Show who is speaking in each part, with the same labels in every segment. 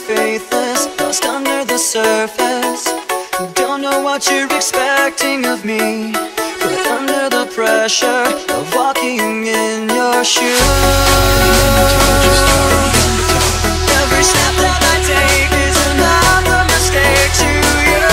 Speaker 1: faithless, lost under the surface. Don't know what you're expecting of me, but under the pressure of walking in your shoes, every step that I take is another mistake to you,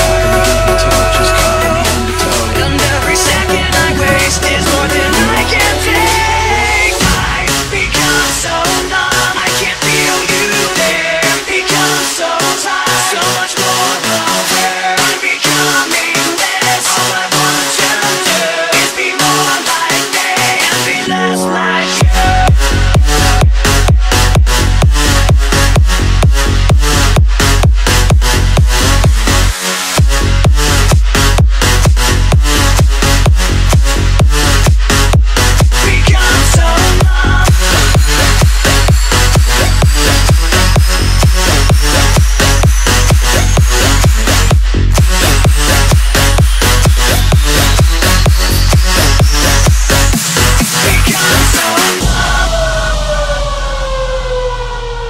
Speaker 1: and every second I waste is more than I can take. I become so numb, I can't feel you there. Become so tired, so much more aware. I'm becoming less. All I want to do is be more like me and be less like you. Become so numb. Become so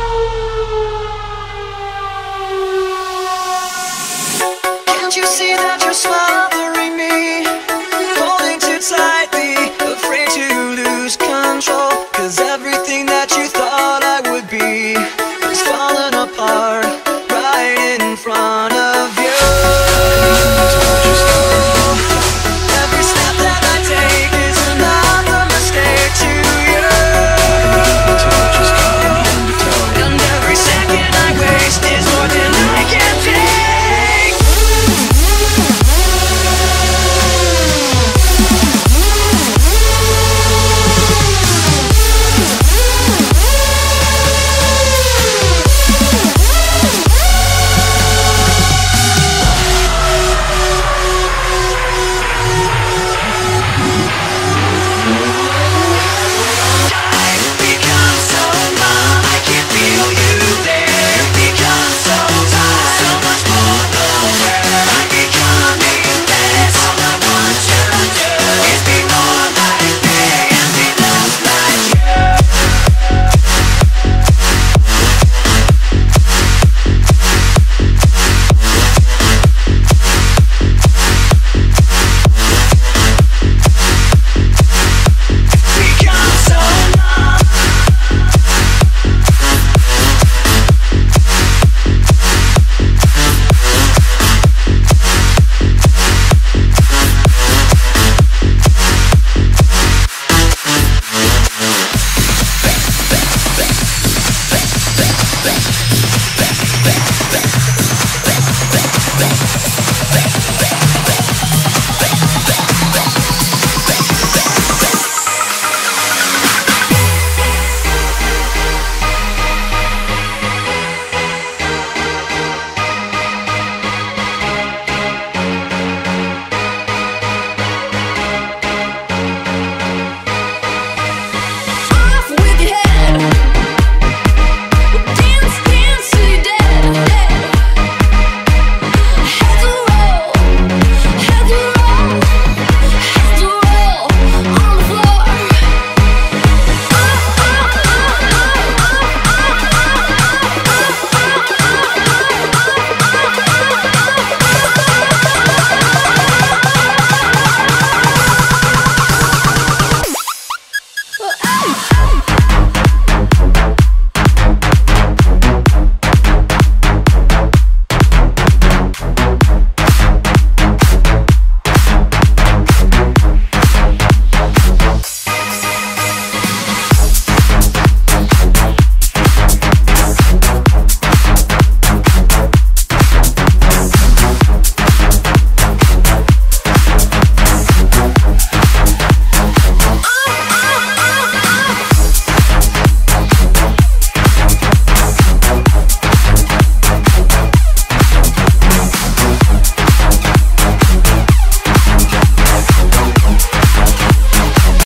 Speaker 1: numb. Can't you see that